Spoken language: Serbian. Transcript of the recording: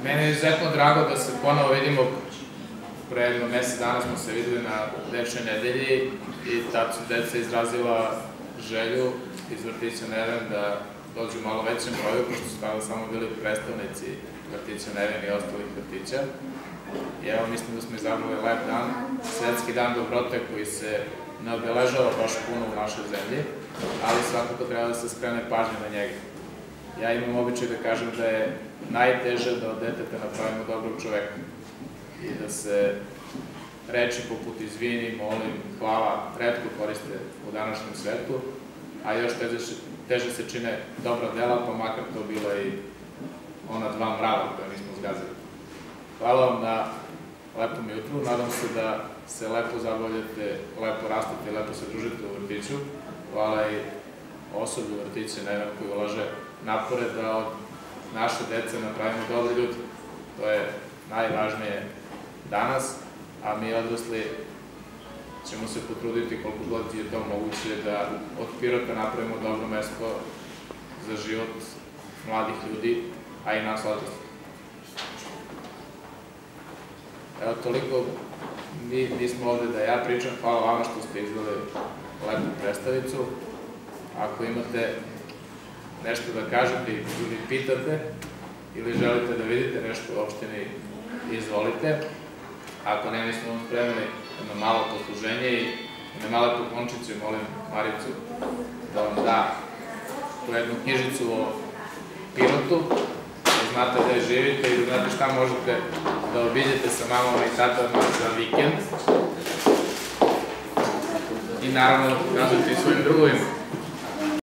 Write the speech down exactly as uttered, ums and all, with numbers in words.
Meni je izuzetno drago da se ponovo vidimo. Pre jedno mesec dana smo se videli na dečjoj nedelji i tad su deca izrazila želju iz vrtića Neven da dođu malo većem broju, pošto su tada samo bili predstavnici vrtića Neven i ostalih vrtića. I evo, mislim da smo izabrali lep dan, svetski dan dobrote koji se ne obeležava baš puno u našoj zemlji, ali svakako treba da se skrene pažnja na njega. Ja imam običaj da kažem da je najteže da od deteta napravimo dobrog čoveka i da se reči poput izvini, molim, hvala retko koriste u današnjem svetu, a još teže se čine dobra dela, pa makar to bila i ona dva mrava koja nismo zgazili. Hvala vam na lepom jutru, nadam se da se lepo zabavljate, lepo rastete i lepo se družite u vrtiću. Hvala i osoblju vrtića Neven koji ulaže napore da od naše dece napravimo dobri ljudi. To je najvažnije danas, a mi odrasli ćemo se potruditi koliko god je to moguće da od Pirota napravimo dobro mesto za život mladih ljudi, a i nas odrasli. Evo, toliko, mi smo ovde da ja pričam, hvala vama što ste izdali lepu predstavicu. Ako imate nešto da kažete ili pitate, ili želite da vidite nešto u opštini, izvolite. Ako ne, mi smo vam spremili jedno malo posluženje i na male poklončiće molim Maricu da vam da tu jednu knjižicu o Pirotu, da znate gde živite i da znate šta možete da obiđete sa mamama i tatama za vikend. I naravno da pokazujete i svojim drugovima.